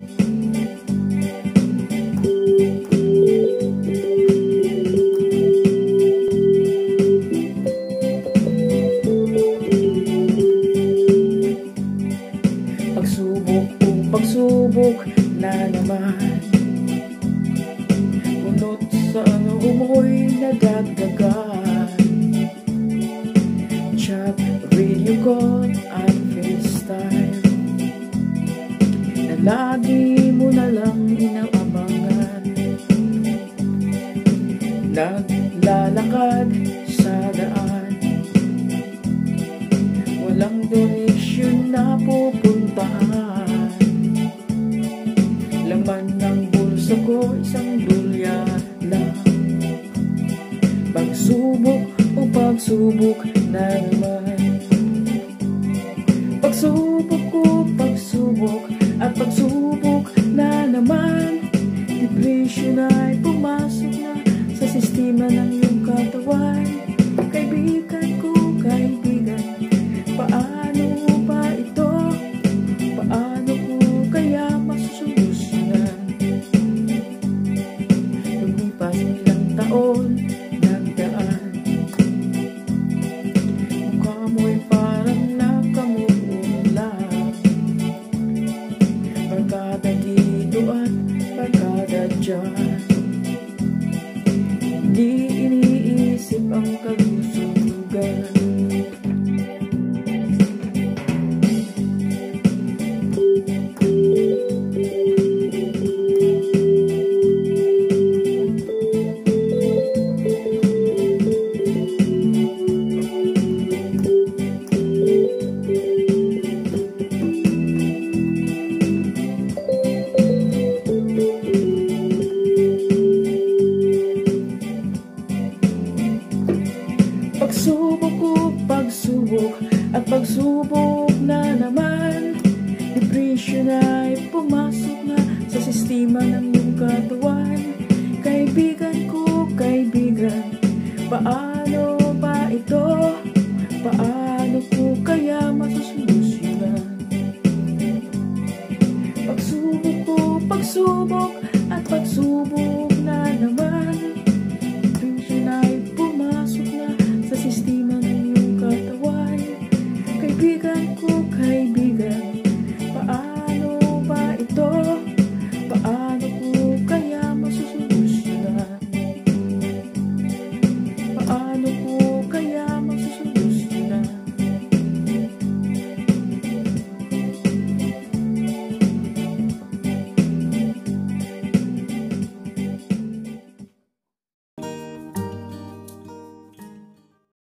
Pagsubok na naman, punot sa umoy nadagdagan. Chat, video call at FaceTime na lagi mo na lang inaabangan. Naglalakad sa daan, walang direksyon na pupuntahan. Laman ng bulsa ko, isang dulya lang. Pagsubok o pagsubok na naman. Pagsubok ko, pagsubok at pagsubok na naman. Depression ay pumasok na sa sistema ng iyong katawan. Kaibigan ko, kaibigan, paano ba ito? Paano ko kaya masusolusyonan? Lumipas ilang taon, nagdaan, mukha mo'y parang nakamula. Barkada dito at barkada dyan, hindi iniisip ang kalusugan. Pagsubok ko, pagsubok at pagsubok na naman. Depression ay pumasok na sa sistema ng iyong katawan. Kaibigan ko, kaibigan, paano ba ito? Paano ko kaya masusolusyonan? Pagsubok ko, pagsubok at pagsubok